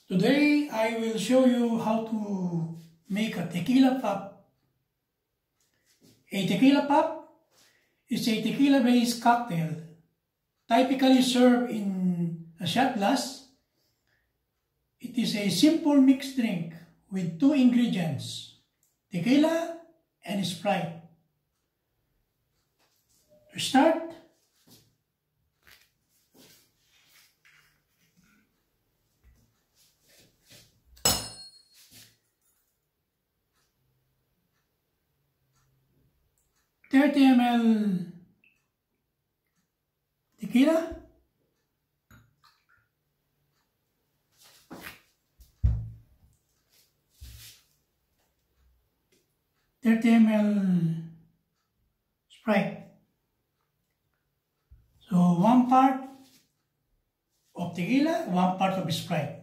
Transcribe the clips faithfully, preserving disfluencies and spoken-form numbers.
Today I will show you how to make a tequila pop. A tequila pop is a tequila-based cocktail typically served in a shot glass. It is a simple mixed drink with two ingredients, tequila and Sprite. To start, thirty milliliters tequila, thirty milliliters Sprite. So one part of tequila, one part of Sprite.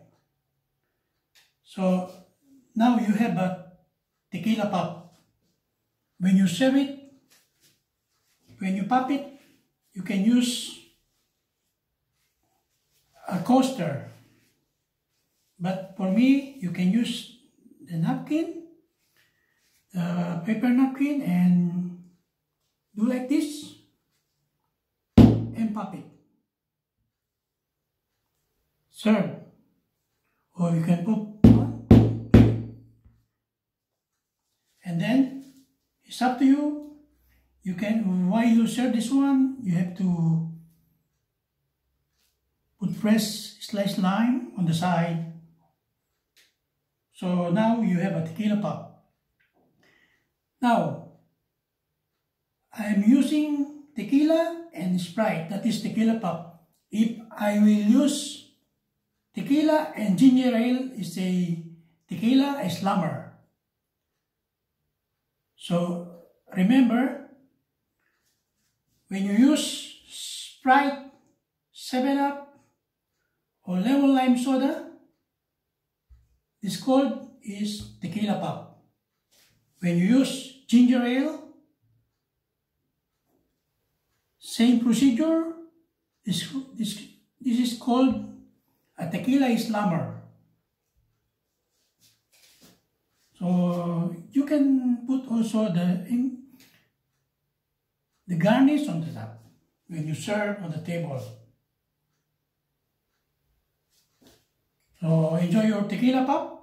So now you have a tequila pop. When you serve it, when you pop it, you can use a coaster. But for me, you can use the napkin, the paper napkin, and do like this and pop it. Serve. Or you can put one. And then it's up to you. You can, while you serve this one, you have to put fresh sliced lime on the side. So now you have a tequila pop. Now, I am using tequila and Sprite, that is tequila pop. If I will use tequila and ginger ale, is a tequila a slammer. So remember, when you use Sprite, seven up, or lemon lime soda, this called is tequila pop. When you use ginger ale, same procedure, this, this, this is called a tequila slammer. So you can put also the in, the garnish on the top when you serve on the table. So enjoy your tequila pop.